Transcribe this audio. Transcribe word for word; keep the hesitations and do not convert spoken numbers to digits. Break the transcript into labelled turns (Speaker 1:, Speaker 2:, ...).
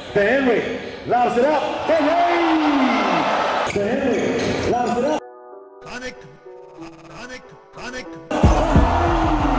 Speaker 1: To Henry, lobs it up. Henry! To Henry, lobs it up.
Speaker 2: Panic, panic, panic.